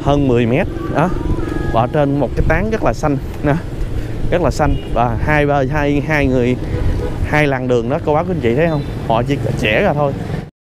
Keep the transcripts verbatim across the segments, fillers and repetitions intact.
hơn mười mét đó, và trên một cái tán rất là xanh nè, rất là xanh, và hai ba hai hai người hai làn đường đó, cô bác quý anh chị thấy không, họ chỉ chẻ ra thôi.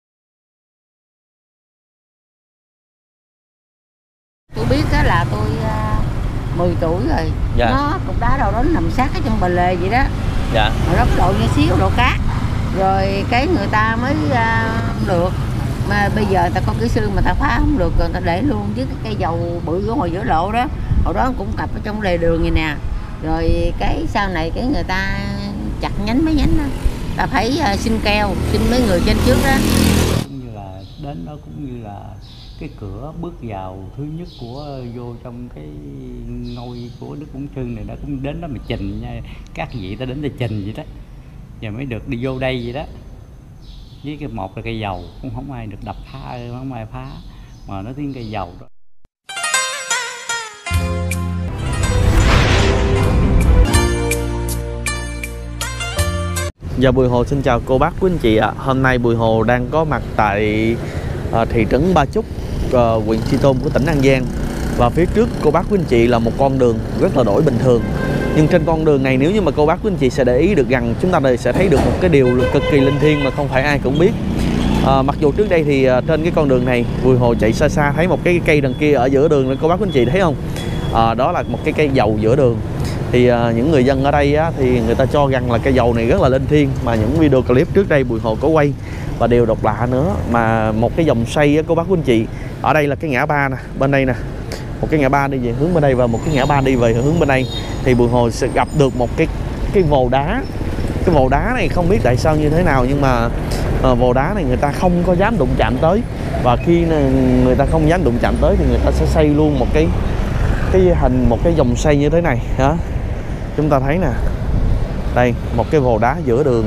Tôi biết đó là tôi uh, mười tuổi rồi. Dạ. Nó cục đá đâu đó nằm sát ở trong bờ lề vậy đó. Dạ. Rồi đó độ nhỏ xíu, độ cát, rồi cái người ta mới uh, được. Mà bây giờ người ta có kỹ sư mà ta phá không được, rồi người ta để luôn với cái cây dầu bự của hồi giữa lộ đó. Hồi đó cũng cặp ở trong lề đường vậy nè. Rồi cái sau này cái người ta chặt nhánh mấy nhánh đó, ta phải uh, xin keo, xin mấy người trên trước đó. Cũng như là đến đó cũng như là cái cửa bước vào thứ nhất của vô trong cái ngôi của Đức Vũng Trưng này, đã cũng đến đó mà trình nha, các vị ta đến để trình vậy đó, giờ mới được đi vô đây vậy đó. Với cái một là cây dầu cũng không ai được đập phá, không ai phá, mà nó tiếng cây dầu đó. Dạ, Bùi Hồ xin chào cô bác quý anh chị ạ. À. Hôm nay Bùi Hồ đang có mặt tại uh, thị trấn Ba Chúc, uh, huyện Tri Tôn của tỉnh An Giang. Và phía trước cô bác quý anh chị là một con đường rất là đổi bình thường. Nhưng trên con đường này, nếu như mà cô bác quý anh chị sẽ để ý được rằng chúng ta đây sẽ thấy được một cái điều cực kỳ linh thiêng mà không phải ai cũng biết. Uh, mặc dù trước đây thì uh, trên cái con đường này Bùi Hồ chạy xa xa thấy một cái cây đằng kia ở giữa đường, cô bác quý anh chị thấy không? Uh, đó là một cái cây dầu giữa đường. Thì uh, những người dân ở đây á, thì người ta cho rằng là cây dầu này rất là linh thiêng, mà những video clip trước đây Bùi Hồ có quay. Và điều độc lạ nữa, mà một cái dòng xoay á, cô bác quý anh chị, ở đây là cái ngã ba nè, bên đây nè, một cái ngã ba đi về hướng bên đây và một cái ngã ba đi về hướng bên đây, thì Bùi Hồ sẽ gặp được một cái cái vồ đá. Cái vồ đá này không biết tại sao như thế nào, nhưng mà uh, vồ đá này người ta không có dám đụng chạm tới, và khi người ta không dám đụng chạm tới thì người ta sẽ xây luôn một cái cái hình, một cái dòng xoay như thế này đó. Chúng ta thấy nè, đây một cái vồ đá giữa đường,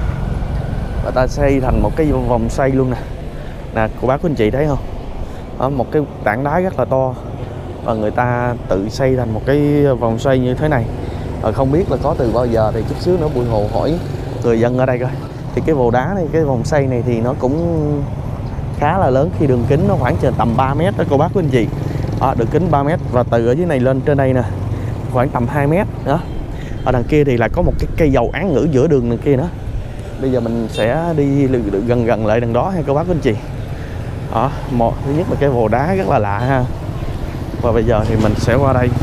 và ta xây thành một cái vòng xoay luôn nè. Nè cô bác quý anh chị thấy không? Đó, một cái tảng đá rất là to, và người ta tự xây thành một cái vòng xoay như thế này. Và không biết là có từ bao giờ, thì chút xíu nữa Bùi Hồ hỏi người dân ở đây coi. Thì cái vồ đá này, cái vòng xoay này thì nó cũng khá là lớn, khi đường kính nó khoảng trên tầm ba mét đó cô bác quý anh chị. Đó, đường kính ba mét, và từ ở dưới này lên trên đây nè khoảng tầm hai mét đó. Ở đằng kia thì là có một cái cây dầu án ngữ giữa đường đằng kia nữa. Bây giờ mình sẽ đi gần gần lại đằng đó hay cô bác quý anh chị. Đó, một thứ nhất là cái vồ đá rất là lạ ha. Và bây giờ thì mình sẽ qua đây.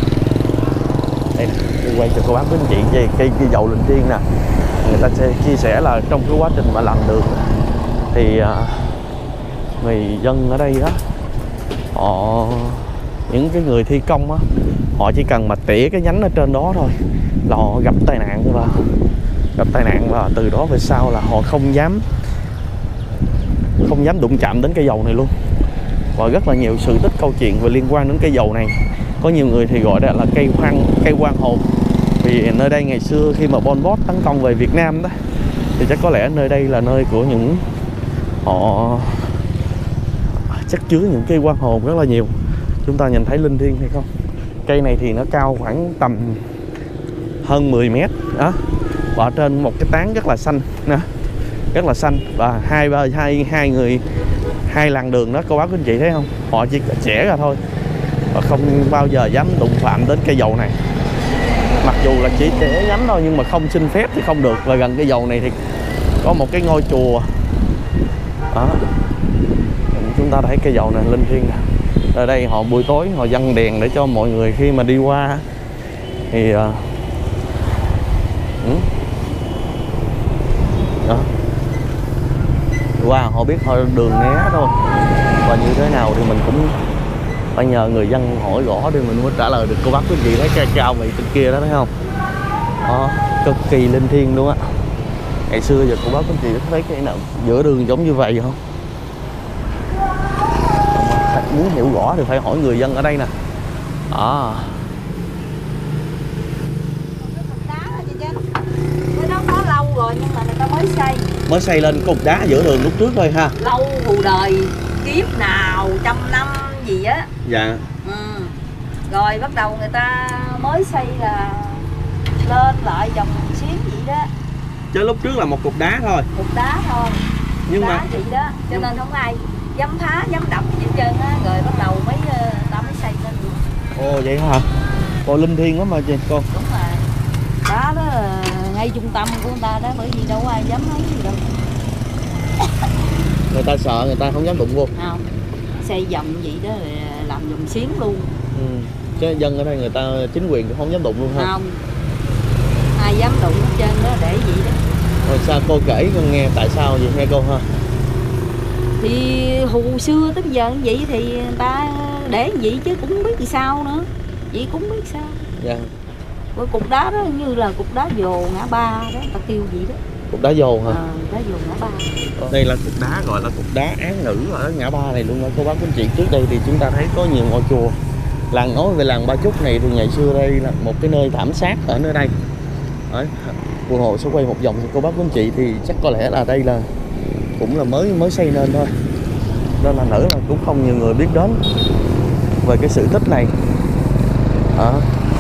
Đây nè, đi quay cho cô bác quý anh chị về cây, cây dầu linh thiêng nè. Người ta sẽ chia sẻ là trong cái quá trình mà làm đường thì uh, người dân ở đây đó, họ, những cái người thi công á, họ chỉ cần mà tỉa cái nhánh ở trên đó thôi là họ gặp tai nạn, và gặp tai nạn và từ đó về sau là họ không dám không dám đụng chạm đến cây dầu này luôn. Và rất là nhiều sự tích câu chuyện về liên quan đến cây dầu này. Có nhiều người thì gọi đây là cây hoang cây quan hồn, vì nơi đây ngày xưa khi mà Pol Pot tấn công về Việt Nam đó, thì chắc có lẽ nơi đây là nơi của những họ chất chứa những cây quan hồn rất là nhiều. Chúng ta nhìn thấy linh thiêng hay không? Cây này thì nó cao khoảng tầm hơn mười mét đó, và trên một cái tán rất là xanh nè, rất là xanh, và hai ba hai hai người hai làn đường đó, cô bác quý anh chị thấy không, họ chỉ chẻ ra thôi, và không bao giờ dám đụng phạm đến cây dầu này. Mặc dù là chỉ chẻ nhánh thôi, nhưng mà không xin phép thì không được. Và gần cây dầu này thì có một cái ngôi chùa đó. Chúng ta thấy cây dầu này linh thiêng nè. Ở đây họ buổi tối họ dăng đèn để cho mọi người khi mà đi qua thì uh, đó, qua họ biết thôi đường né thôi, và như thế nào thì mình cũng phải nhờ người dân hỏi rõ thì mình mới trả lời được. Cô bác quý vị thấy cao cao vậy trên kia đó thấy không? Đó, cực kỳ linh thiêng luôn á. Ngày xưa giờ cô bác quý vị thấy cái nào giữa đường giống như vậy không? Muốn hiểu rõ thì phải hỏi người dân ở đây nè. À. Cái đó có lâu rồi nhưng mà người ta mới xây. Mới xây lên cục đá giữa đường lúc trước thôi ha. Lâu hù đời, kiếp nào trăm năm gì á. Dạ. Ừ. Rồi bắt đầu người ta mới xây là lên lại dòng xuyến vậy đó. Chứ lúc trước là một cục đá thôi. Cục đá thôi. Cục nhưng đá mà vậy đó, cho nên không ai dám phá, dám đập gì hết trơn á. Rồi bắt đầu mới tắm Ồ vậy hả? Cô linh thiêng lắm mà chị con. Đúng rồi. Đó đó ngay trung tâm của người ta đó, bởi vì đâu ai dám nói gì đâu. Người ta sợ, người ta không dám đụng vô. Không. Xây vòng vậy đó làm vòng xiến luôn. Ừ. Chứ dân ở đây người ta chính quyền cũng không dám đụng luôn ha. Không. Ai dám đụng hết trơn đó để vậy đó. Rồi sao cô kể con nghe tại sao vậy nghe cô ha? Thì hồi xưa tới bây giờ như vậy thì người ta để vậy chứ cũng không biết vì sao nữa. Vậy cũng không biết sao. Dạ. Cái cục đá đó như là cục đá vồ ngã ba đó, người ta kêu vậy đó. Cục đá vồ hả? Ờ, đá vồ ngã ba. Đây là cục đá gọi là cục đá án ngữ ở ngã ba này luôn đó cô bác quý anh chị. Trước đây thì chúng ta thấy có nhiều ngôi chùa. Làng nói về làng Ba Chúc này thì ngày xưa đây là một cái nơi thảm sát ở nơi đây. Đấy. Cô Hồ sẽ quay một vòng cho cô bác quý anh chị thì chắc có lẽ là đây là cũng là mới mới xây nên thôi. Nên là nữ là cũng không nhiều người biết đến về cái sự tích này. À.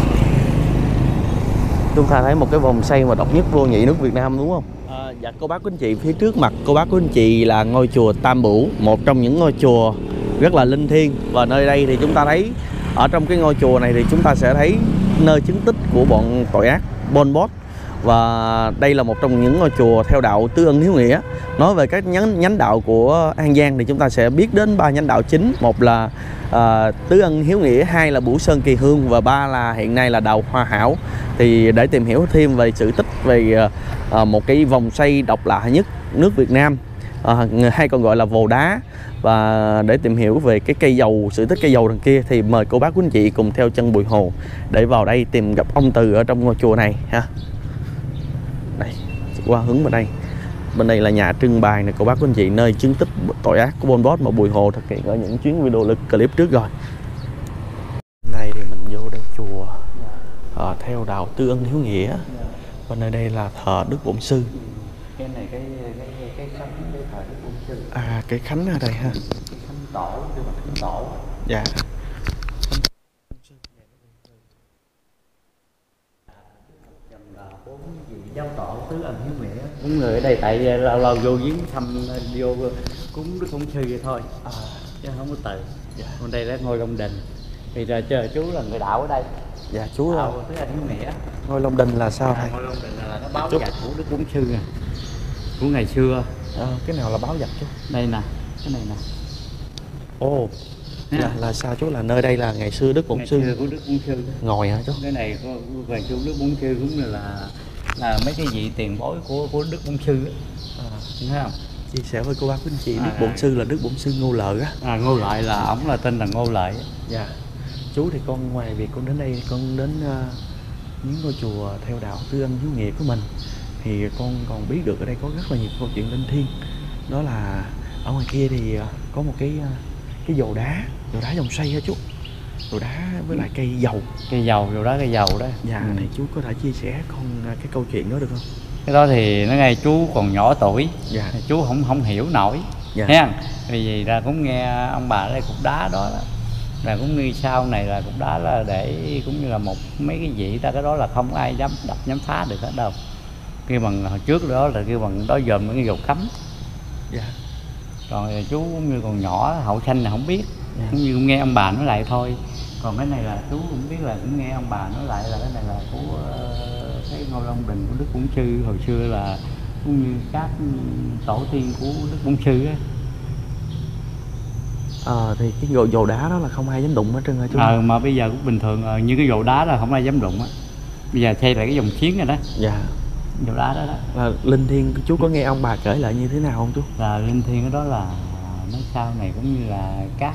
Chúng ta thấy một cái vòng xây mà độc nhất vô nhị nước Việt Nam đúng không? À, dạ cô bác quý anh chị, phía trước mặt cô bác quý anh chị là ngôi chùa Tam Bửu, một trong những ngôi chùa rất là linh thiêng. Và nơi đây thì chúng ta thấy ở trong cái ngôi chùa này thì chúng ta sẽ thấy nơi chứng tích của bọn tội ác Pol Pot. Và đây là một trong những ngôi chùa theo đạo Tứ Ân Hiếu Nghĩa. Nói về các nhánh, nhánh đạo của An Giang thì chúng ta sẽ biết đến ba nhánh đạo chính. Một là à, Tứ Ân Hiếu Nghĩa, hai là Bửu Sơn Kỳ Hương và ba là hiện nay là đạo Hòa Hảo. Thì để tìm hiểu thêm về sự tích về à, một cái vòng xây độc lạ nhất nước Việt Nam, à, hay còn gọi là vồ đá, và để tìm hiểu về cái cây dầu, sự tích cây dầu đằng kia thì mời cô bác quý anh chị cùng theo chân Bùi Hồ để vào đây tìm gặp ông Từ ở trong ngôi chùa này ha. Đây, qua hướng bên đây. Bên đây là nhà trưng bày này cô bác quý anh chị, nơi chứng tích tội ác của Pol Pot mà Bùi Hồ thực hiện ở những chuyến video clip trước rồi. Này thì mình vô đây chùa à, theo đạo Tứ Ân Hiếu Nghĩa. Và nơi đây là thờ Đức Bổn Sư. Cái này cái cái cái khánh cái thờ Đức Bổn Sư. À cái khánh ở đây ha. Khánh tổ, cái mặt khánh tổ. Dạ. Giáo tổ Tứ Ân Hiếu Nghĩa. Cũng người ở đây tại lâu lâu vô viếng thăm vô cúng Đức Bổn Sư vậy thôi. À, chứ không có từ. Dạ. Còn đây là ngôi Long Đình. Thì là chờ chú là người đạo ở đây. Dạ chú đạo Tứ Ân Hiếu Nghĩa. Ngôi Long Đình là sao thầy? À, ngôi Long Đình là nó báo vật của Đức Bổn Sư nè. Của ngày xưa. À, cái nào là báo vật chú? Đây nè, cái này nè. Ồ. Là, là sao chú? Là nơi đây là ngày xưa Đức Bổn Sư của Đức Bổn Sư ngồi hả chú? Cái này ngày xưa Đức Bổn Sư cũng là là mấy cái vị tiền bối của của Đức Bổn Sư á. À, thấy không? Chia sẻ với cô bác quý anh chị, à, Đức Bổn Sư là Đức Bổn Sư Ngô Lợi á. À, Ngô Lợi là ổng là tên là Ngô Lợi. Dạ. Chú thì con ngoài việc con đến đây, con đến uh, những ngôi chùa theo đạo Tứ Ân Hiếu Nghĩa của mình thì con còn biết được ở đây có rất là nhiều câu chuyện linh thiêng. Đó là ở ngoài kia thì uh, có một cái uh, cái dầu đá, dầu đá dòng xoay hả chú? Dầu đá với lại cây dầu. Cây dầu, dầu đá cây dầu đó. Dạ, ừ. Thì chú có thể chia sẻ con cái câu chuyện đó được không? Cái đó thì nó ngay chú còn nhỏ tuổi. Dạ. Chú không không hiểu nổi. Dạ. Thấy không? Vì vậy ra cũng nghe ông bà ở đây cục đá đó, đó. Là cũng như sau này là cục đá là để cũng như là một mấy cái vị ta, cái đó là không ai dám đập dám phá được hết đâu. Kêu bằng hồi trước đó là kêu bằng đó dòm những cái dầu cấm. Dạ. Còn chú cũng như còn nhỏ hậu sanh là không biết. Dạ. Cũng như nghe ông bà nói lại thôi. Còn cái này là chú cũng biết là cũng nghe ông bà nói lại là cái này là của uh, cái ngôi Long Đình của Đức Bổn Sư hồi xưa, là cũng như các tổ tiên của Đức Bổn Sư á. Ờ à, thì cái dầu, dầu đá đó là không ai dám đụng hết trơn hả chú? Ờ mà bây giờ cũng bình thường à, như cái dầu đá là không ai dám đụng á. Bây giờ xây lại cái dòng xiến rồi đó. Dạ. Dầu đá đó đó. Là linh thiêng chú có nghe ông bà kể lại như thế nào không chú? Là linh thiêng đó là nói sau này cũng như là các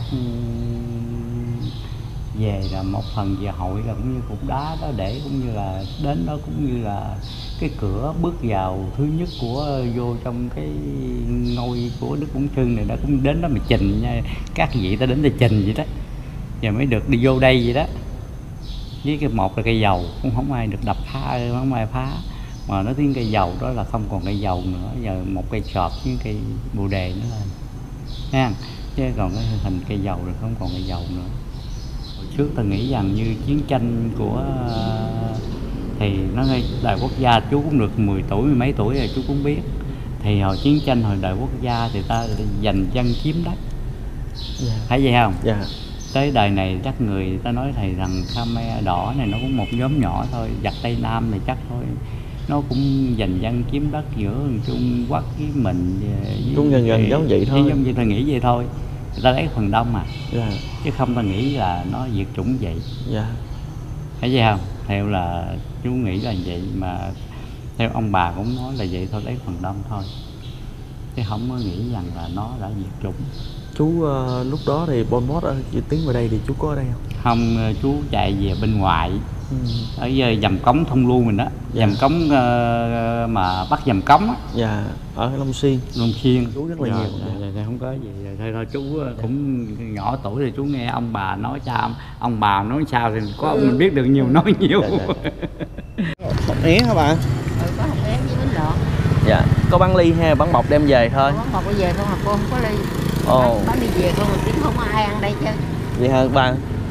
về là một phần về hội là cũng như cục đá đó, để cũng như là đến đó cũng như là cái cửa bước vào thứ nhất của vô trong cái ngôi của Đức Bổn Sư này đó, cũng đến đó mà trình nha, các vị ta đến để trình vậy đó, giờ mới được đi vô đây vậy đó. Với cái một là cây dầu cũng không ai được đập phá, không ai phá, mà nói tiếng cây dầu đó là không còn cây dầu nữa, giờ một cây sọp với cây bồ đề nữa lên ha, chứ còn cái hình cây dầu rồi không còn cây dầu nữa. Hồi trước ta nghĩ rằng như chiến tranh của thì nó ngay Đại Quốc gia, chú cũng được mười tuổi mười mấy tuổi rồi chú cũng biết, thì hồi chiến tranh hồi Đại Quốc gia thì ta giành dân chiếm đất. Dạ. Thấy vậy không? Dạ. tới đời này chắc người ta nói thầy rằng Khmer đỏ này nó cũng một nhóm nhỏ thôi, giặc Tây Nam này chắc thôi, nó cũng giành dân chiếm đất giữa Trung Quốc với mình, cũng gần gần giống vậy thôi, giống như ta nghĩ vậy thôi, người ta lấy phần đông mà. Yeah. Chứ không ta nghĩ là nó diệt chủng vậy. Yeah. Thấy gì không? Theo là chú nghĩ là vậy, mà theo ông bà cũng nói là vậy thôi, lấy phần đông thôi, chứ không có nghĩ rằng là nó đã diệt chủng. Chú uh, lúc đó thì Pol Pot tiến vào đây thì chú có ở đây không? Không, chú chạy về bên ngoài. Ừ. Ở dầm cống Thông Lu mình đó. Dạ. Dầm cống uh, mà bắt dầm cống á. Dạ, ở Long Xuyên. Long Xuyên Chú rất là dạ, nhiều. Dạ, dạ, dạ, không có gì. Thôi thôi chú dạ. cũng nhỏ tuổi thì chú nghe ông bà nói sao, ông bà nói sao thì có ông mình biết được nhiều nói nhiều. Dạ, dạ. Bọc é hả bạn? Ừ, có hộp é với bánh lợn. Dạ, có bán ly hay bán bọc đem về thôi? Bán bọc đi về không, cô không có ly. Ồ. Bán, bán đi về không, chứ không có ai ăn đây chứ. Vậy hả bà?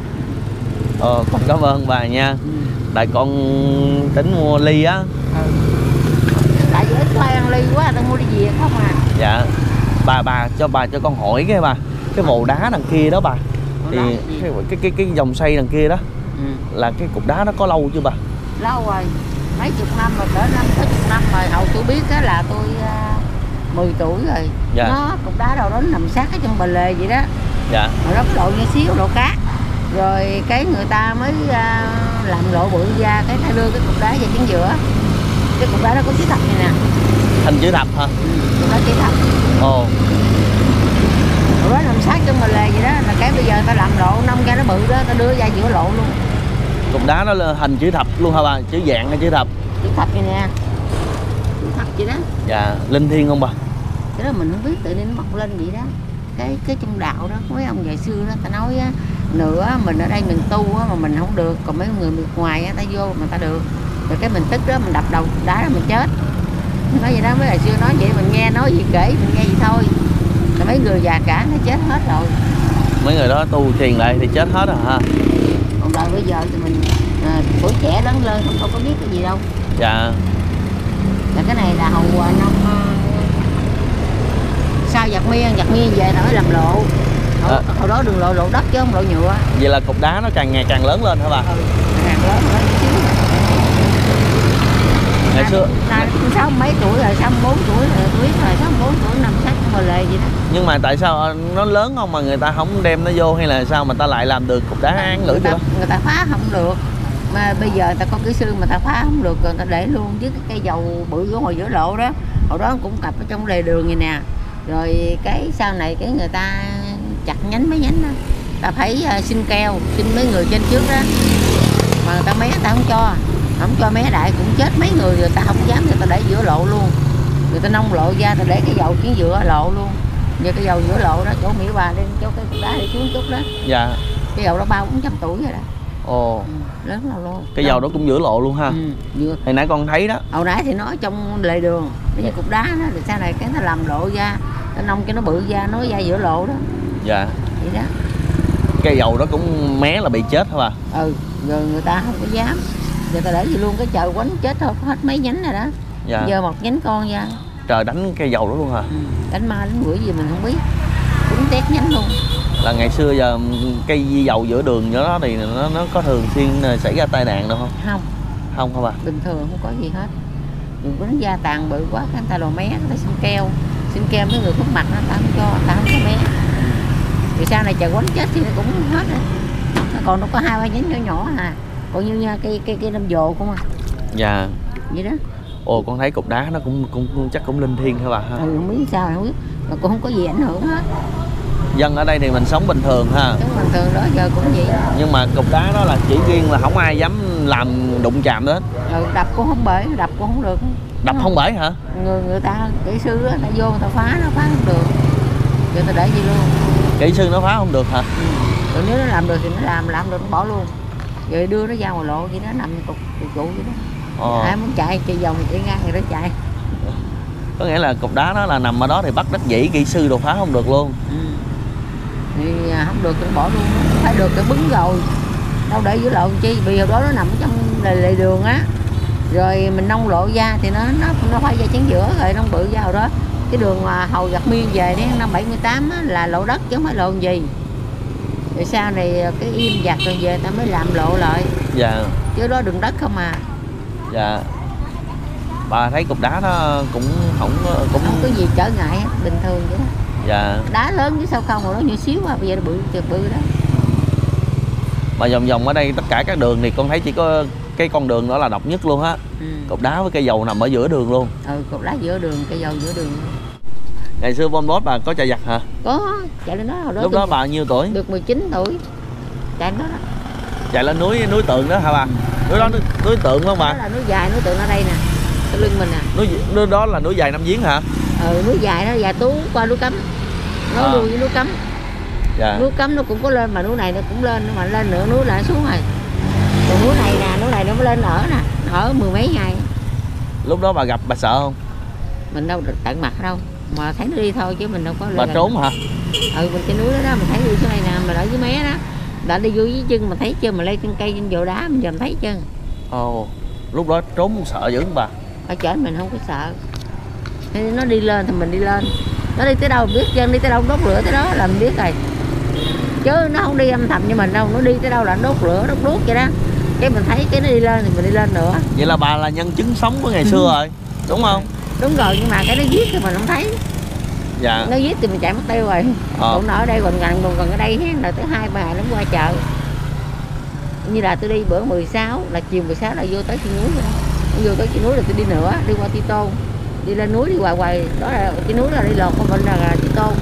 Ờ, con cảm ơn bà nha. Ừ. Tại con tính mua ly á. Ừ. Tại vì ít có ai ăn ly quá, tao mua đi về không à. Dạ. Bà bà cho bà cho con hỏi cái bà, cái mộ đá đằng kia đó bà. Thì cái, cái cái cái dòng xây đằng kia đó. Ừ. Là cái cục đá nó có lâu chưa bà? Lâu rồi, mấy chục năm rồi, cỡ năm tới chục năm rồi. Hậu tôi biết á là tôi uh, mười tuổi rồi. Dạ. Nó cục đá đâu đó nằm sát ở trong bờ lề vậy đó. Dạ. Rồi đó có lộ như xíu lộ cát. Rồi cái người ta mới uh, làm lộ bự ra, cái ta đưa cái cục đá về chính giữa. Cái cục đá đó có chữ thập này nè. Hình chữ thập hả? Ừ, cục đá chữ thập. Ồ. Rồi đó nằm sát trong bờ lề vậy đó, là cái bây giờ ta làm lộ nông ra nó bự đó, ta đưa ra giữa lộ luôn. Cục đá nó là hình chữ thập luôn hả bà? Chữ dạng hay chữ thập? Chữ thập vậy nè. Chữ thập vậy đó. Dạ, linh thiêng không bà? Cái đó mình không biết, tự nhiên nó mọc lên vậy đó. Cái cái trong đạo đó, mấy ông ngày xưa đó ta nói á, nữa mình ở đây mình tu á mà mình không được, còn mấy người bên ngoài á ta vô mà ta được. Rồi cái mình tức đó mình đập đầu đá đó mình chết. Nói vậy đó, mấy ngày xưa nói vậy mình nghe nói gì kể mình nghe vậy thôi. Rồi mấy người già cả nó chết hết rồi. Mấy người đó tu truyền lại thì chết hết rồi hả? Còn đời bây giờ thì mình à, tuổi trẻ lớn lên không, không có biết cái gì đâu. Dạ. Là cái này là hầu năm sau giặc miên, giặc miên về nó mới làm lộ. Hồi, à. hồi đó đường lộ lộ đất chứ không lộ nhựa. Vậy là cục đá nó càng ngày càng lớn lên hả bà? Ừ, càng lớn lên xíu. Ngày xưa sáu mấy tuổi rồi, sáu mươi bốn tuổi rồi, tôi biết rồi, sáu mươi bốn tuổi nằm sát trong bờ lề vậy đó. Nhưng mà tại sao nó lớn không mà người ta không đem nó vô, hay là sao mà ta lại làm được cục đá án lưỡi vậy? Người ta phá không được. Mà bây giờ người ta có kỹ sư mà ta phá không được, rồi người ta để luôn với cái cây dầu bự của hồi giữa lộ đó. Hồi đó cũng cặp ở trong lề đường vậy nè. Rồi cái sau này cái người ta chặt nhánh mấy nhánh đó, ta phải uh, xin keo, xin mấy người trên trước đó, mà người ta mé ta không cho, không cho mé đại cũng chết mấy người, người ta không dám, người ta để giữa lộ luôn, người ta nông lộ ra, ta để cái dầu chuyến giữa lộ luôn, như cái dầu giữa lộ đó, chỗ Mỹ Bà lên chỗ cái cục đá để xuống chút đó. Dạ. Cái dầu đó ba bốn trăm tuổi rồi đó. Ồ. Ừ, lớn lâu luôn. Cái dầu đó cũng giữa lộ luôn ha. Ừ, vừa. Hồi nãy con thấy đó. Hồi nãy thì nó ở trong lề đường, cái cục đá đó, rồi sau này cái nó làm lộ ra, nó nông cho nó bự ra, nó ra giữa lộ đó. Dạ. Vậy đó. Cái dầu đó cũng mé là bị chết hả bà? Ừ, rồi người ta không có dám, người ta để gì luôn, cái trời quánh chết thôi, hết mấy nhánh rồi đó. Dạ. Giờ một nhánh con ra. Trời đánh cây dầu đó luôn hả? Ừ. Đánh ma đánh quỷ gì mình không biết, cũng tét nhánh luôn. Là ngày xưa giờ cây dầu giữa đường đó thì nó nó có thường xuyên xảy ra tai nạn đâu không? Không. Không hả bà? Bình thường không có gì hết. Đừng có đánh gia tàn bự quá, người ta đồ mé, người ta xin keo, xin keo mấy người khuất mặt nó ta không cho, ta không có mé. Vì sau này trời quánh chết thì nó cũng hết rồi. Còn nó có hai ba nhánh nhỏ nhỏ à, còn như nha cây cây cây năm dồ không à. Dạ. Vậy đó. Ồ, con thấy cục đá nó cũng cũng, cũng chắc cũng linh thiêng hả bà ha? Ừ, không biết sao không biết, mà cũng không có gì ảnh hưởng hết. Dân ở đây thì mình sống bình thường ha. Sống bình thường đó giờ cũng vậy. Nhưng mà cục đá đó là chỉ riêng là không ai dám làm đụng chạm đến. Ừ, đập cũng không bể, đập cũng không được. Đập không bể hả? Người người ta kỹ sư đó, ta vô người ta phá nó phá không được, giờ ta để gì luôn. Kỹ sư nó phá không được hả? Ừ. Rồi nếu nó làm được thì nó làm, làm được nó bỏ luôn. Rồi đưa nó ra ngoài lộ vậy đó, nằm cục cục trụ vậy đó. Ờ. Ai muốn chạy chạy vòng chạy ngang rồi nó chạy. Có nghĩa là cục đá đó là nằm ở đó thì bắt đắc dĩ kỹ sư đồ phá không được luôn. Ừ. Thì không được thì bỏ luôn, phải được cái bứng rồi. Đâu để giữa lộ chi, vì hồi đó nó nằm trong lề, lề đường á. Rồi mình nông lộ ra thì nó nó nó phải ra chén giữa rồi nông bự ra hồi đó. Cái đường hầu giặc miên về đến năm bảy mươi tám á, là lộ đất chứ không phải lộ gì. Rồi sau này cái im giặt rồi về ta mới làm lộ lại. Dạ. Chứ đó đường đất không à. Dạ. Bà thấy cục đá nó cũng không cũng không có gì trở ngại hết, bình thường vậy đó. Dạ. Đá lớn chứ sao không, mà nó nhỏ xíu à, bây giờ nó bự tuyệt bự đó. Mà vòng vòng ở đây tất cả các đường thì con thấy chỉ có cái con đường đó là độc nhất luôn á. Ừ. Cục đá với cây dầu nằm ở giữa đường luôn. Ừ, cục đá giữa đường, cây dầu giữa đường. Ngày xưa Bon Bốt bà có chạy giặt hả? Có, chạy lên đó hồi đó. Lúc đó bà bao nhiêu tuổi? Được mười chín tuổi. Chạy lên đó đó. Chạy lên núi núi Tượng đó hả bà? Núi đó núi, núi Tượng không bà? Đó là núi dài, núi Tượng ở đây nè. Cái lưng mình nè. Núi, núi đó là núi dài Năm Giếng hả? Ừ, núi dài đó, dài Tú qua núi Cấm. Nó à. luôn với núi Cấm. Dạ. Núi Cấm nó cũng có lên mà núi này nó cũng lên, mà lên nửa núi lại xuống rồi. Còn núi này nè, núi này nó mới lên ở nè, ở mười mấy ngày. Lúc đó bà gặp bà sợ không? Mình đâu được tận mặt đâu, mà thấy nó đi thôi chứ mình đâu có lên. Bà trốn hả? Ừ, mình trên núi đó đó, mình thấy đi xuống đây nè, mình ở dưới mé đó. Đã đi vô dưới chân mình thấy chưa, mình lên trên cây trên vồ đá mình giờ mình thấy chưa. Ồ, lúc đó trốn sợ dữ không bà? Ở trên mình không có sợ. Nó đi lên thì mình đi lên. Nó đi tới đâu biết, chân đi tới đâu đốt lửa tới đó là mình biết rồi. Chứ nó không đi âm thầm như mình đâu, nó đi tới đâu là nó đốt lửa, đốt đốt vậy đó. Cái mình thấy cái nó đi lên thì mình đi lên nữa. Vậy là bà là nhân chứng sống của ngày xưa rồi, đúng không? Đúng rồi, nhưng mà cái nó giết thì mình không thấy. Dạ. Nó giết thì mình chạy mất tiêu rồi. Ờ. Còn nó ở đây còn gần còn gần ở đây là tới hai ba ngày nó qua chợ. Như là tôi đi bữa mười sáu là chiều mười sáu là vô tới trên núi rồi. Vô tới trên núi là tôi đi nữa, đi qua Chi Tôn. Đi lên núi đi hoài hoài, đó là trên núi là đi lọt con mình là, là Chi Tôn.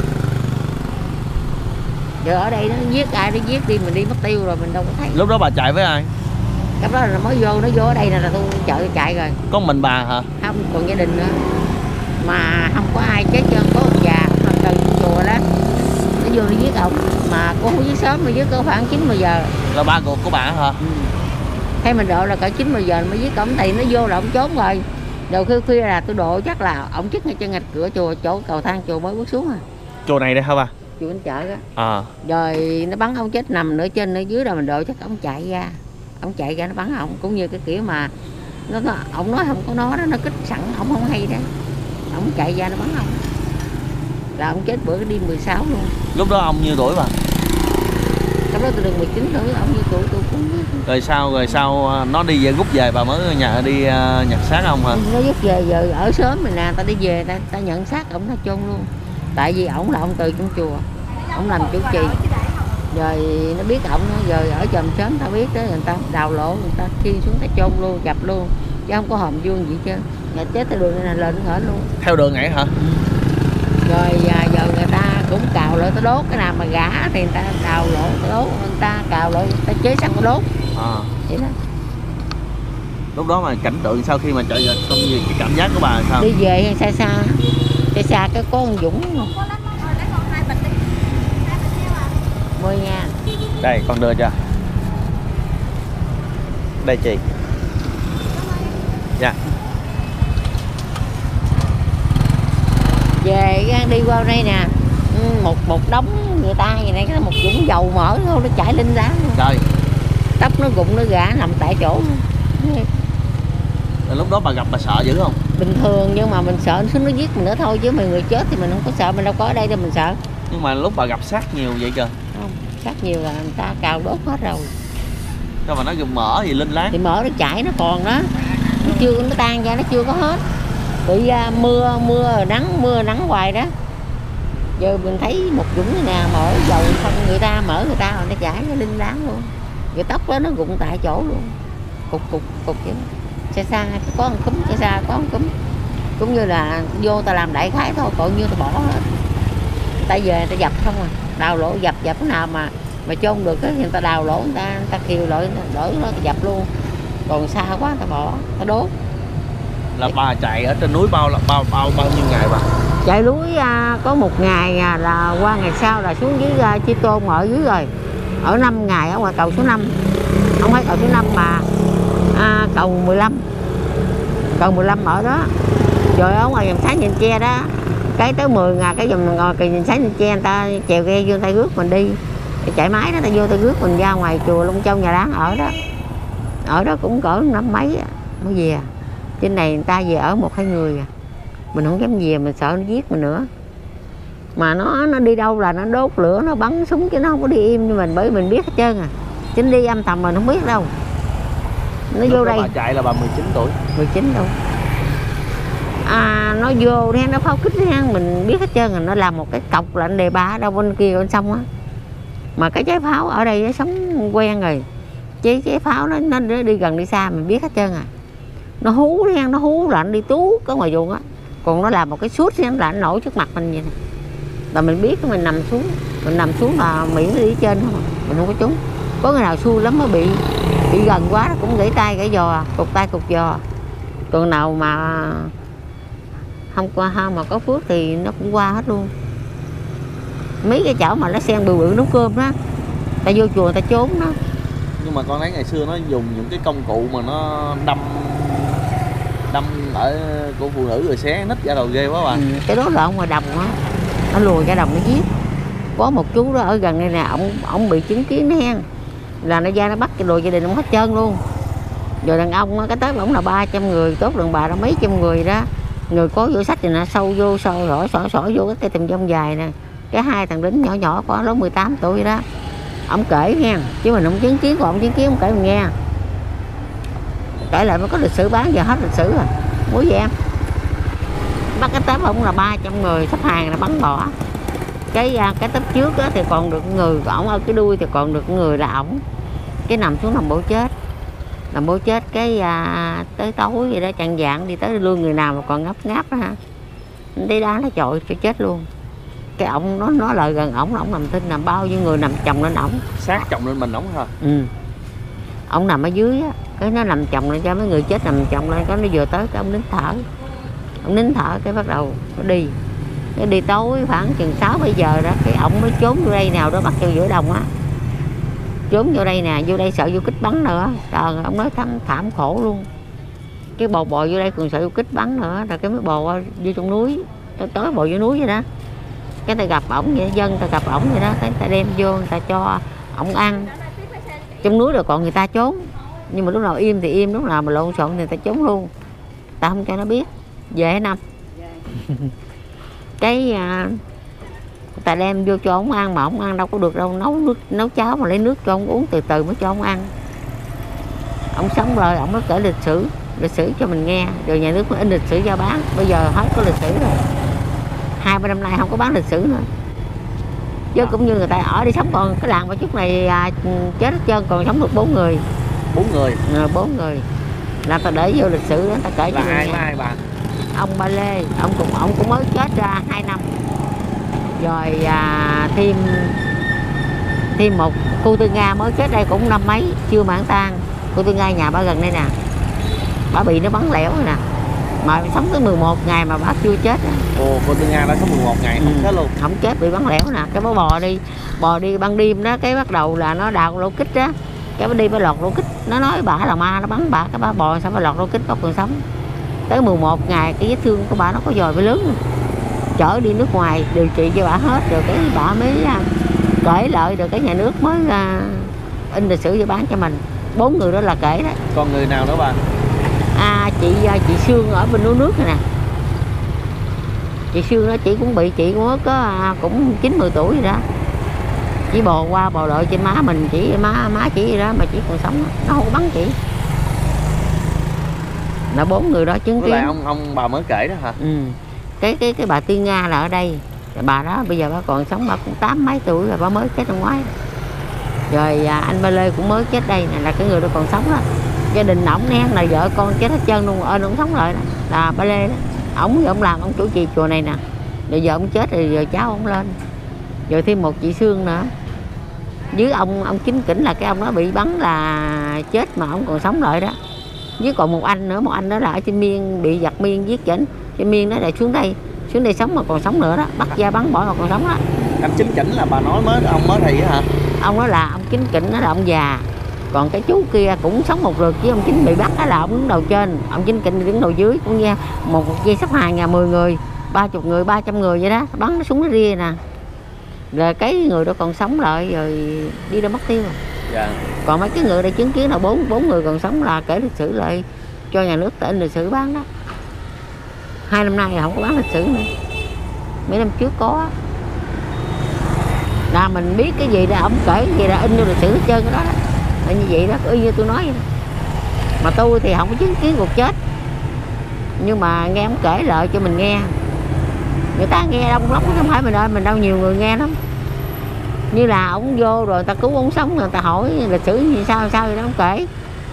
Giờ ở đây nó giết ai nó giết đi, mình đi mất tiêu rồi mình đâu có thấy. Lúc đó bà chạy với ai? Lúc đó là mới vô, nó vô ở đây là tôi chợ chạy rồi. Có mình bà hả? Không, còn gia đình nữa. Mà không có ai chết trơn, có ông già làm từ chùa đó. Nó vô nó giết ông, mà cô không giết sớm, mà giết có khoảng chín mười giờ. Là ba ruột của bà hả? Ừ. Thấy mình độ là cỡ chín mười giờ mới giết ông, thì nó vô là ông trốn rồi. Rồi khuya khuya là tôi độ chắc là ông chết ngay trên ngạch cửa chùa, chỗ cầu thang chùa mới bước xuống à. Chùa này đây hả bà? Chùa bên chợ đó. À. Rồi nó bắn ông chết nằm nửa trên nửa dưới rồi mình độ chắc ông chạy ra. Ông chạy ra nó bắn ông, cũng như cái kiểu mà nó, nó ông nói không có nó đó, nó kích sẵn, ông không hay đó. Ông chạy ra nó bắn ông. Là ông chết bữa đi mười sáu luôn. Lúc đó ông nhiêu tuổi bà? Lúc đó tôi được mười chín tuổi, ông nhiêu tuổi tôi cũng biết. Rồi sao rồi sao nó đi về rút về bà mới nhà đi uh, nhặt xác ông hả? Nó rút về giờ ở sớm mình nè, ta đi về ta, ta nhận xác ông ta chôn luôn. Tại vì ổng là ông từ trong chùa, ổng làm chủ trì. Rồi nó biết ổng rồi ở chòm sớm ta biết đó, người ta đào lỗ, người ta khiêng xuống ta chôn luôn, dập luôn. Chứ không có hòm vuông gì chứ. Nhà chết tới đường này là lên hở luôn. Theo đường này hả? Rồi à, giờ người ta cũng cào lại, ta đốt cái nào mà gã thì người ta đào lỗ, ta đốt, người ta cào lại, người ta chế xăng, ta đốt. À. Vậy đó. Lúc đó mà cảnh tượng sau khi mà chạy về xong gì, cái cảm giác của bà là sao? Đi về xa xa, xa xa cái có con Dũng mười ngàn. Đây con đưa cho. Đây chị. Dạ. Về đi qua đây nè, một một đống người ta vậy này, cái một dũng dầu mỡ thôi, nó chảy linh láng luôn. Trời. Tóc nó rụng nó gã nằm tại chỗ luôn. Lúc đó bà gặp bà sợ dữ không? Bình thường, nhưng mà mình sợ nó xuống nó giết mình nữa thôi, chứ mình người chết thì mình không có sợ, mình đâu có ở đây đâu mình sợ. Nhưng mà lúc bà gặp xác nhiều vậy kìa. Không, xác nhiều là người ta cào đốt hết rồi. Sao mà nó dùng mỡ gì linh láng? Thì mỡ nó chảy nó còn đó, nó chưa, nó tan ra nó chưa có hết. Tự ra mưa mưa nắng mưa nắng hoài đó. Giờ mình thấy một dũng này nè, mỡ dầu không người ta mỡ người ta rồi nó chảy nó linh láng luôn. Cái tóc đó nó rụng tại chỗ luôn, cục cục cục vậy. Xa xa có một cúm, xa xa có một cúm. Cũng như là vô ta làm đại khái thôi, còn như ta bỏ hết. Ta về ta dập không à, đào lỗ dập dập cái nào mà mà chôn được cái người ta đào lỗ, người ta người ta kiều lội đỡ nó dập luôn. Còn xa quá ta bỏ, ta đốt. Là bà chạy ở trên núi bao bao bao bao nhiêu ngày bà? Chạy núi à, có một ngày à, là qua ngày sau là xuống dưới à, Chi Tôn ở dưới rồi. Ở năm ngày ở ngoài cầu số năm. Không phải cầu số năm mà à, cầu mười lăm. Cầu mười lăm ở đó. Rồi ở ngoài dòng sáng nhìn tre đó. Cái tới mười ngày cái dòng ngồi kỳ nhìn sáng nhìn tre, người ta chèo ghe vô tay rước mình đi. Chạy máy đó ta vô tay rước mình ra ngoài chùa Long Châu nhà Đán ở đó. Ở đó cũng cỡ năm mấy mới về. Trên này người ta về ở một hai người à. Mình không dám về, mình sợ nó giết mình nữa. mà nó nó đi đâu là nó đốt lửa, nó bắn súng chứ nó không có đi im như mình, bởi vì mình biết hết trơn à. Chính đi âm thầm mình không biết đâu. Nó lúc vô đây bà chạy là bà mười chín tuổi. mười chín đâu. À, nó vô thế nó pháo kích ha, mình biết hết trơn rồi. Nó làm một cái cọc là anh đề ba ở đâu bên kia bên sông á. Mà cái trái pháo ở đây nó sống quen rồi. Chế trái pháo nó, nó đi gần đi xa mình biết hết trơn à. Nó hú hen, nó hú là anh đi tú có ngoài vùng á. Còn nó làm một cái suốt hen là anh nổi trước mặt mình vậy nè. Là mình biết mình nằm xuống, mình nằm xuống là miệng nó đi trên không, mình không có trúng. Có người nào xui lắm mới bị bị gần quá cũng gãy tay gãy giò, cục tay cục giò. Còn nào mà không qua ha mà có phước thì nó cũng qua hết luôn. Mấy cái chảo mà nó sen bự bự nấu cơm đó, ta vô chùa ta trốn đó. Nhưng mà con thấy ngày xưa nó dùng những cái công cụ mà nó đâm đâm ở của phụ nữ rồi xé nít ra đầu ghê quá bà. Ừ, cái đó là ông ngoài đồng á, nó lùi ra đồng nó giết. Có một chú đó ở gần đây nè, ông ông bị chứng kiến nó hen, là nó ra nó bắt cái đồ gia đình ông hết trơn luôn. Rồi đàn ông á, cái tết ổng là ba trăm người, tốt đàn bà đó mấy trăm người đó. Người có vô sách thì nè, sâu vô sâu rõ sỏi sỏi vô cái cây tùm dông dài nè. Cái hai thằng lính nhỏ nhỏ có đó mười tám tuổi đó. Ông kể nghe, chứ mình không chứng kiến, còn ông chứng kiến ông kể mình nghe. Kể lại mới có lịch sử bán, giờ hết lịch sử rồi. Muốn gì em? Bắt cái tép ông là ba trăm người sắp hàng là bắn bỏ. Cái cái tép trước đó thì còn được người, ổng ở cái đuôi thì còn được người là ổng. Cái nằm xuống nằm bố chết. Nằm bố chết cái à, tới tối vậy đó, chặn dạng đi tới luôn người nào mà còn ngáp ngáp đó ha. Đi đá nó chọi cho chết luôn. Cái ổng nó nói lời gần ổng là ổng nằm tin, nằm bao nhiêu người nằm chồng lên ổng. Sát chồng lên mình ổng hả? Ừ. Ổng nằm ở dưới á, cái nó nằm chồng lên cho mấy người chết nằm chồng lên, cái nó vừa tới cái ông nín thở. Ông nín thở cái bắt đầu nó đi. Cái đi tối khoảng chừng sáu bảy giờ đó, cái ổng mới trốn vô đây nào đó bắt cho giữa đồng á. Trốn vô đây nè, vô đây sợ vô kích bắn nữa. Trời, ông nói thảm, thảm khổ luôn. Cái bò bò vô đây còn sợ vô kích bắn nữa, rồi cái mới bò vô trong núi, tới bò vô núi vậy đó. Cái ta gặp ổng vậy, dân ta gặp ổng vậy đó, cái ta đem vô, người ta cho ổng ăn. Trong núi rồi còn người ta trốn, nhưng mà lúc nào im thì im, lúc nào mà lộn xộn thì người ta trốn luôn. Ta không cho nó biết. Về năm cái à, ta đem vô cho ổng ăn mà ổng ăn đâu có được đâu, nấu nước nấu cháo mà lấy nước cho ổng uống từ từ mới cho ổng ăn. Ổng sống rồi ổng mới kể lịch sử lịch sử cho mình nghe, rồi nhà nước mới in lịch sử ra bán. Bây giờ hết có lịch sử rồi, hai ba năm nay không có bán lịch sử nữa. Chứ cũng như người ta ở đi sống, còn cái làng Ba Chúc này à, chết hết trơn, còn sống được bốn người. Bốn người? À, bốn người là ta để vô lịch sử đó, ta kể là cho ai nghe. ai bà? Ông Ba Lê, ông cũng ông cũng mới chết ra hai năm. Rồi à, thêm thêm một cô Tư Nga mới chết đây cũng năm mấy chưa mãn tang. Cô Tư Nga nhà bà gần đây nè, bà bị nó bắn lẻo rồi nè, mà sống tới mười một ngày mà bà chưa chết. Ồ, cô Tư Nga đã sống mười một ngày không ừ. chết luôn? Không chết, bị bắn lẻo nè. Cái bó bò đi bò đi ban đêm đó, cái bắt đầu là nó đào lỗ kích đó, cái bà đi bà lọt lỗ kích, nó nói bà là ma, nó bắn bà, cái bà bò sao bà lọt lỗ kích bà còn sống. Tới mười một ngày cái vết thương của bà nó có dòi với lớn, chở đi nước ngoài điều trị cho bà hết, rồi cái bà mới kể lại, rồi cái nhà nước mới uh, in lịch sử cho bán cho mình. Bốn người đó là kể đó. Còn người nào nữa bà? À, chị chị Sương ở bên núi nước này nè. Chị Sương đó, chị cũng bị, chị cũng có cũng chín mười tuổi rồi đó. Chỉ bò qua bò lại trên má mình, chỉ má má chỉ gì đó mà chỉ còn sống, nó không có bắn chị. Là bốn người đó chứng kiến. Là ông ông bà mới kể đó hả? Ừ. Cái cái cái bà Tư Nga là ở đây. Bà đó bây giờ bà còn sống, bà cũng tám mấy tuổi rồi, bà mới chết năm ngoái. Rồi à, anh Ba Lê cũng mới chết đây nè, là cái người đó còn sống đó. Gia đình ổng nén là vợ con chết hết trơn luôn, ơn ổng sống lại đó. Là Ba Lê đó. Ổng ổng làm ổng chủ trì chùa này nè. Rồi giờ ổng chết rồi, giờ cháu ổng lên. Rồi thêm một chị Sương nữa. Dưới ông ông Chính Kỉnh là cái ông đó bị bắn là chết mà ổng còn sống lại đó. Với còn một anh nữa, một anh đó là ở trên Miên bị giặc Miên giết chỉnh. Trên Miên đó là xuống đây, xuống đây sống mà còn sống nữa đó, bắt ra bắn bỏ mà còn sống đó. Anh Chính Kỉnh là bà nói mới ông mới thì hả? Ông đó là ông Chính Kỉnh, đó là ông già. Còn cái chú kia cũng sống một lượt, với ông Chính bị bắt đó là ông đứng đầu trên, ông Chính Kỉnh đứng đầu dưới, cũng như một dây sắp hàng nhà mười người, ba chục người, ba trăm người vậy đó, bắn nó súng nó ria nè. Rồi cái người đó còn sống lại rồi đi đâu mất tiêu rồi. Dạ. Còn mấy cái người đây chứng kiến là bốn bốn người còn sống là kể lịch sử lại cho nhà nước in lịch sử bán đó. Hai năm nay là không có bán lịch sử nữa, mấy năm trước có. là mình biết cái gì là ông kể cái gì là in vô lịch sử hết trơn cái đó đó. Là như vậy đó, y như tôi nói vậy đó. Mà tôi thì không có chứng kiến cuộc chết, nhưng mà nghe ông kể lại cho mình nghe. Người ta nghe đông lắm, không phải mình ơi, mình đâu nhiều người nghe lắm. Như là ông vô rồi người ta cứu ông sống, người ta hỏi lịch sử như sao sao vậy đó ông kể.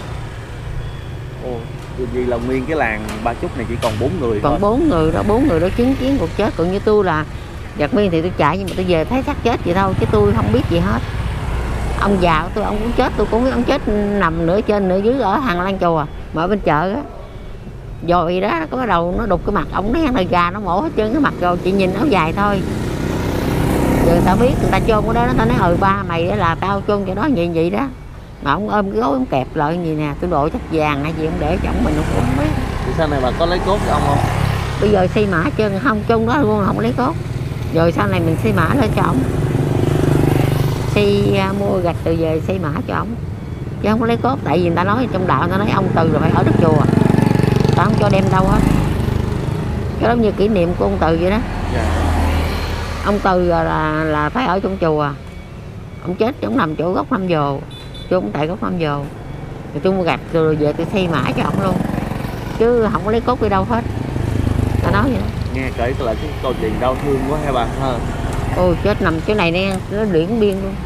Ồ, vì là nguyên cái làng Ba Chúc này chỉ còn bốn người còn thôi. bốn người đó, bốn người đó chứng kiến cuộc chết. Còn như tôi là Giặc Miên thì tôi chạy, nhưng mà tôi về thấy xác chết vậy thôi, chứ tôi không biết gì hết. Ông già của tôi, ông cũng chết, tôi cũng biết ông chết nằm nửa trên nửa dưới ở hàng Lan Chùa mà ở bên chợ á. Rồi đó, có bắt đầu nó đục cái mặt ông, nó hơi gà nó mổ hết trơn cái mặt rồi, chị nhìn áo dài thôi. Giờ tao biết người ta chôn cái đó, tao nói ừ ba mày đó là tao chôn cho nó vậy vậy đó. Mà ông ôm cái gối ông kẹp lại gì nè, tôi độ chắc vàng hay gì ông để cho ông mình cũng không biết. Thì sau này bà có lấy cốt cho ông không? Bây giờ xây mã chân không chôn đó luôn, không lấy cốt. Rồi sau này mình xây mã lên cho ông, xây uh, mua gạch từ về xây mã cho ông, chứ không có lấy cốt. Tại vì người ta nói trong đạo, người ta nói ông Từ là phải ở đất chùa, tao không cho đem đâu hết. Cái đó như kỷ niệm của ông Từ vậy đó. Yeah. Ông Từ là, là là phải ở trong chùa. Ông chết ông nằm chỗ gốc Nam Dồ, chôn tại gốc Nam Dồ. Rồi tôi mua gạch rồi về tôi xây mã cho ông luôn, chứ không có lấy cốt đi đâu hết. Ta nói vậy đó. Nghe kể lại cái câu chuyện đau thương quá ha bà ha. Ôi chết nằm chỗ này nè, nó liễn biên luôn.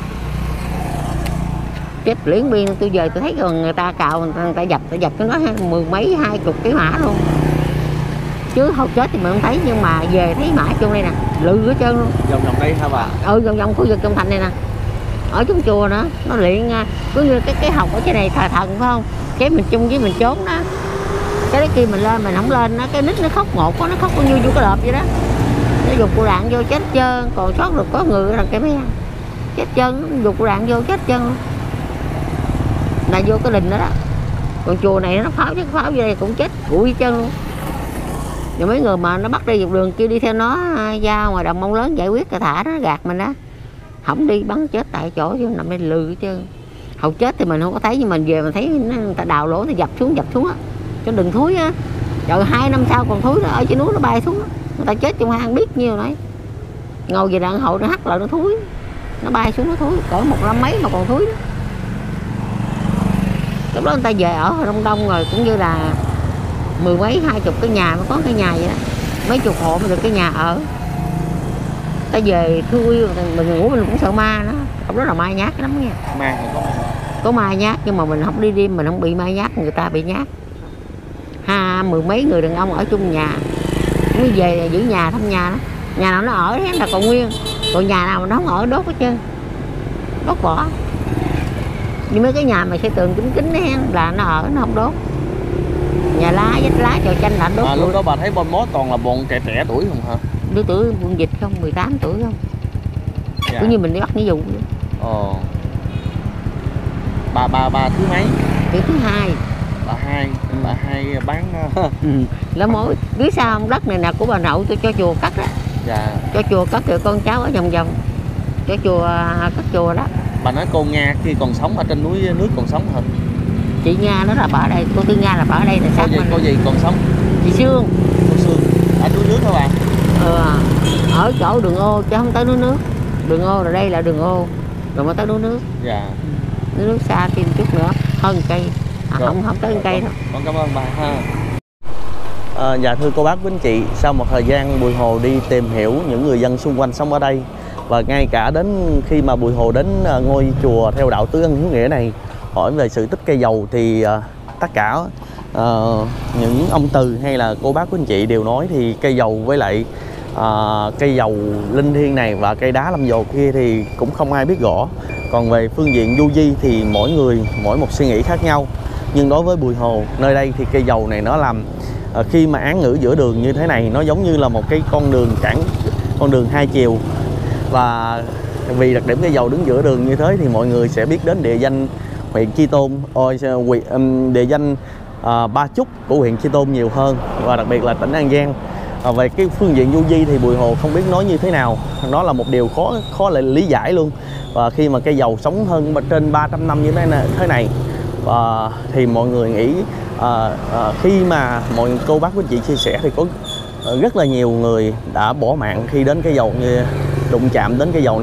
Chết liễn biên, tôi về tôi thấy còn người ta cạo, người ta, người ta dập, ta dập cái nó mười mấy hai chục cái mã luôn. Chứ hồi chết thì mình không thấy, nhưng mà về thấy mã trong đây nè, lự hết trơn luôn. Vòng vòng đây hả bà? Ừ, vòng vòng khu vực trong thành này nè. Ở trong chùa nữa, nó luyện cứ như cái cái học ở trên này thờ thần phải không? Cái mình chung với mình trốn đó. Cái đấy kia mình lên, mình không lên nó, cái nít nó khóc một quá, nó khóc bao nhiêu vô cái lợp vậy đó. Nó dục cụ đạn vô chết trơn, còn sót được có người là cái bé chết chân, dục cụ đạn vô chết chân luôn. Là vô cái đình đó đó. Còn chùa này nó pháo chứ pháo vô đây cũng chết bụi chân luôn. Rồi mấy người mà nó bắt đi dọc đường kêu đi theo nó ra ngoài đồng Mông Lớn giải quyết cái thả nó gạt mình đó. Không đi bắn chết tại chỗ chứ nằm đây lừ hết trơn. Hậu chết thì mình không có thấy, nhưng mình về mình thấy người ta đào lỗ thì dập xuống dập xuống á, cho đừng thúi á. Trời, hai năm sau còn thúi đó, ở trên núi nó bay xuống đó. Người ta chết trong hang biết nhiêu đấy. Ngồi về đạn hậu nó hắt lại nó thúi, nó bay xuống nó thúi, cỡ một năm mấy mà còn thúi đó. Lúc đó người ta về ở Đông Đông rồi, cũng như là mười mấy hai chục cái nhà mới có cái nhà vậy đó, mấy chục hộ mới được cái nhà ở. Ta về thui mình ngủ mình cũng sợ ma đó, ông đó là ma nhát lắm nha. Ma có ma. Có ma nhát, nhưng mà mình không đi đêm mình không bị ma nhát, người ta bị nhát. Ha, mười mấy người đàn ông ở chung nhà, mới về giữ nhà thăm nhà đó. Nhà nào nó ở là còn nguyên, còn nhà nào mà nó không ở đốt hết trơn, đốt bỏ. Nhưng mấy cái nhà mà xây tường kính kính đấy là nó ở, nó không đốt. Nhà lá vách lá trò chanh là đốt. À, lúc đó bà thấy bon mốt toàn là bọn trẻ trẻ tuổi không hả? Đứa tuổi quân dịch không, mười tám tuổi không? Dạ. Cũng như mình đi bắt nghĩa vụ vậy. Ồ. Bà bà bà thứ mấy? Tuổi thứ hai. Bà hai, Ừ. bà hai bán Ừ. Lá mối. Biết sao không? Đất này nè của bà nội tôi cho chùa cắt đó. dạ. Cho chùa cắt rồi con cháu ở vòng vòng. Cho chùa cắt chùa đó. Bà nói cô Nga khi còn sống ở trên núi nước còn sống hả? Chị Nga đó là bà ở đây, cô Tư Nga là bà ở đây là Cô sát gì, mình. cô gì còn sống? Chị Sương. Cô Sương. Ở núi nước hả bà? Ừ. Ở chỗ đường ô chứ không tới núi nước. Đường ô là đây là đường ô, rồi mới tới núi nước. Dạ. Núi nước xa thêm chút nữa, hơn cây. À, không không tới cây đâu. Con cảm ơn bà ha. À, dạ thưa cô bác quý anh chị, sau một thời gian Bùi Hồ đi tìm hiểu những người dân xung quanh sống ở đây, và ngay cả đến khi mà Bùi Hồ đến ngôi chùa theo đạo Tứ Ân Hiếu Nghĩa này hỏi về sự tích cây dầu, thì uh, tất cả uh, những ông Từ hay là cô bác quý anh chị đều nói thì cây dầu với lại uh, cây dầu linh thiêng này và cây đá Lâm Dồ kia thì cũng không ai biết rõ. Còn về phương diện du di thì mỗi người mỗi một suy nghĩ khác nhau. Nhưng đối với Bùi Hồ, nơi đây thì cây dầu này nó làm uh, khi mà án ngữ giữa đường như thế này, nó giống như là một cái con đường cản, con đường hai chiều. Và vì đặc điểm cây dầu đứng giữa đường như thế thì mọi người sẽ biết đến địa danh huyện Chi Tôn, địa danh uh, Ba Chúc của huyện Chi Tôn nhiều hơn, và đặc biệt là tỉnh An Giang. Uh, về cái phương diện du di thì Bùi Hồ không biết nói như thế nào, nó là một điều khó khó để lý giải luôn. Và khi mà cây dầu sống hơn trên ba trăm năm như thế này, thế này và thì mọi người nghĩ uh, uh, khi mà mọi cô bác quý chị chia sẻ thì có uh, rất là nhiều người đã bỏ mạng khi đến cây dầu, như đụng chạm đến cây dầu này.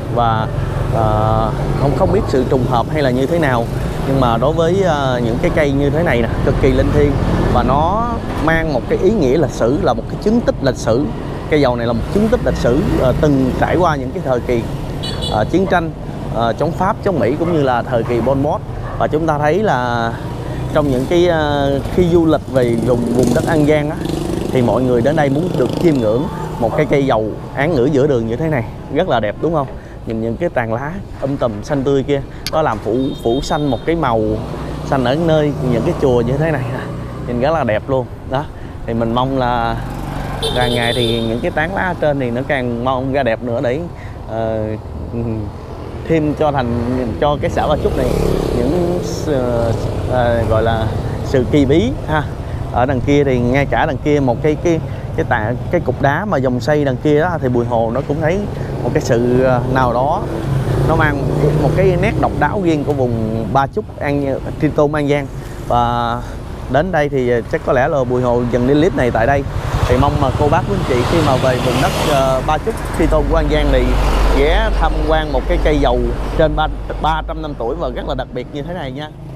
Và uh, không không biết sự trùng hợp hay là như thế nào, nhưng mà đối với uh, những cái cây như thế này nè, cực kỳ linh thiêng và nó mang một cái ý nghĩa lịch sử, là một cái chứng tích lịch sử. Cây dầu này là một chứng tích lịch sử uh, từng trải qua những cái thời kỳ uh, chiến tranh uh, chống Pháp, chống Mỹ, cũng như là thời kỳ Pol Pot. Và chúng ta thấy là trong những cái uh, khi du lịch về vùng vùng đất An Giang á, thì mọi người đến đây muốn được chiêm ngưỡng một cái cây dầu án ngữ giữa đường như thế này, rất là đẹp đúng không? Nhìn những cái tàn lá um tùm xanh tươi kia, nó làm phủ phủ xanh một cái màu xanh ở nơi những cái chùa như thế này, nhìn rất là đẹp luôn đó. Thì mình mong là càng ngày thì những cái tán lá ở trên thì nó càng mong ra đẹp nữa, để uh, thêm cho thành cho cái xã Ba Chúc này những uh, uh, gọi là sự kỳ bí ha. Ở đằng kia thì ngay cả đằng kia một cái cái cái tạ cái cục đá mà dòng xây đằng kia đó, thì Bùi Hồ nó cũng thấy một cái sự nào đó, nó mang một cái nét độc đáo riêng của vùng Ba Chúc, An Tri Tôn, An Giang. Và đến đây thì chắc có lẽ là Bùi Hồ dừng đi clip này tại đây. Thì mong mà cô bác quý anh chị khi mà về vùng đất uh, Ba Chúc, Tri Tôn của An Giang thì ghé tham quan một cái cây dầu trên ba trăm năm tuổi và rất là đặc biệt như thế này nha.